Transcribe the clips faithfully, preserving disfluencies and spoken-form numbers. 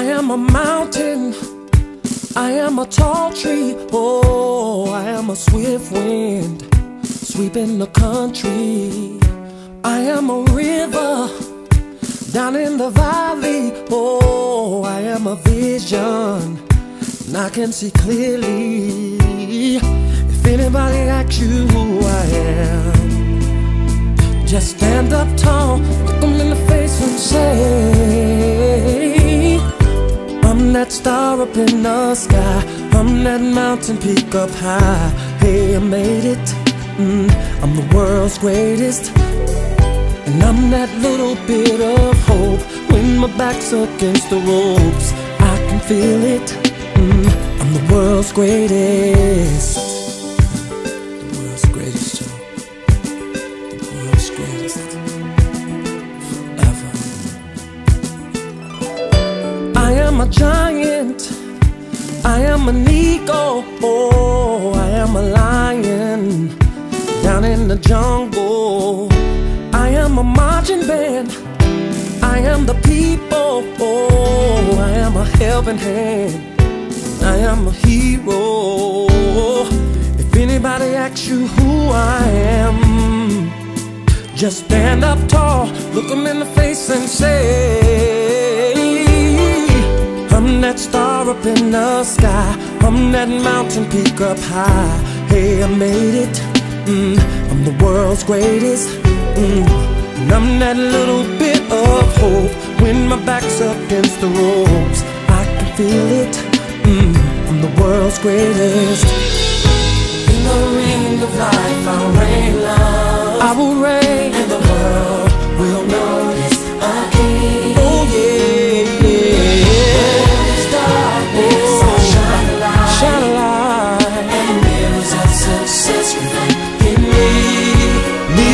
am a mountain, I am a tall tree, oh, I am a swift wind sweeping the country. I am a river down in the valley, oh, I am a vision and I can see clearly. If anybody asks you who I am, just stand up tall, look them in the face and say, I'm that star up in the sky, I'm that mountain peak up high. Hey, I made it, mm, I'm the world's greatest. And I'm that little bit of hope when my back's against the ropes. I can feel it, mm, I'm the world's greatest. The world's greatest, Joe. The world's greatest. Forever. I am a giant, I am an eagle, oh, I am a lion down in the jungle. I am a marching band, I am the people, oh, I am a helping hand, I am a hero. If anybody asks you who I am, just stand up tall, look them in the face and say, I'm that star up in the sky, I'm that mountain peak up high. Hey, I made it, mm, I'm the world's greatest. Mm, and I'm that little bit of hope when my back's against the ropes. I can feel it, mm, I'm the world's greatest. In the ring of life I'll reign love, I will reign, and the world will notice again. Oh yeah, yeah. There's darkness, oh, I'll shine a light, shine a light, and mirrors of success reflect in me, me.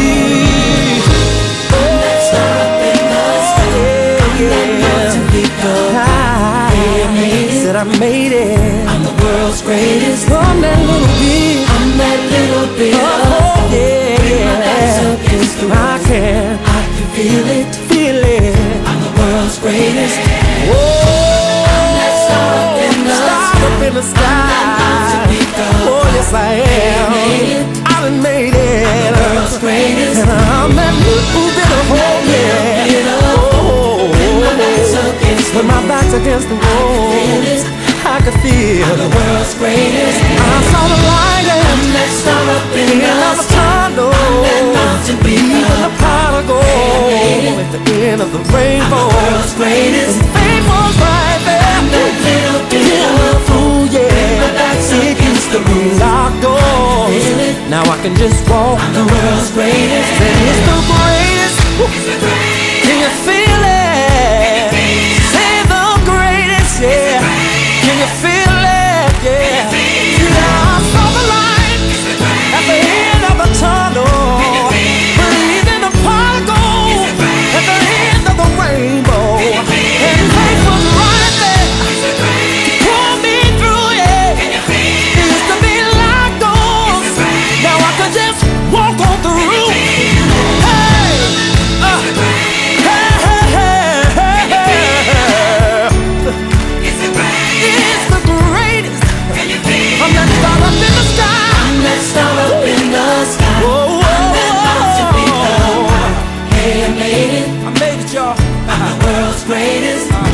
I made it, I'm the world's greatest. I'm that little bit, I'm that little bit. Oh yeah, yeah. I can, I can feel it, feel it. I'm the world's greatest. Whoa, I'm that star up in the sky. Oh yes I am. I done made it. I'm the world's greatest. And I'm that little bit of hope, yeah. Oh, when my back's against the wall, I could feel I'm the world's greatest. I saw the light and I'm that star up in the tunnel. I'm that mountain peak, even the pot of gold at the end of the rainbow. I'm the world's greatest. And fame was right there. I'm that little bit of fool, yeah. My back's against the roof, locked doors. Now I can just walk. I'm the world's greatest. And it's the greatest. It's the greatest. Can you feel it? Say the greatest, yeah. Can you feel it? Yeah. Yeah, I saw the light at the end of the tunnel. Breathing the pot of gold at the end of the rainbow. And faith was right there to pull me through, yeah. It used to be locked doors. Now I can just walk on through. Hey, uh, hey, hey, hey, hey, hey. It's the greatest. I'm that star up in the sky. I'm that star up in the sky. Whoa, whoa, I'm that mountain peak up high. Hey, I made it. I made it, y'all. I'm the world's greatest.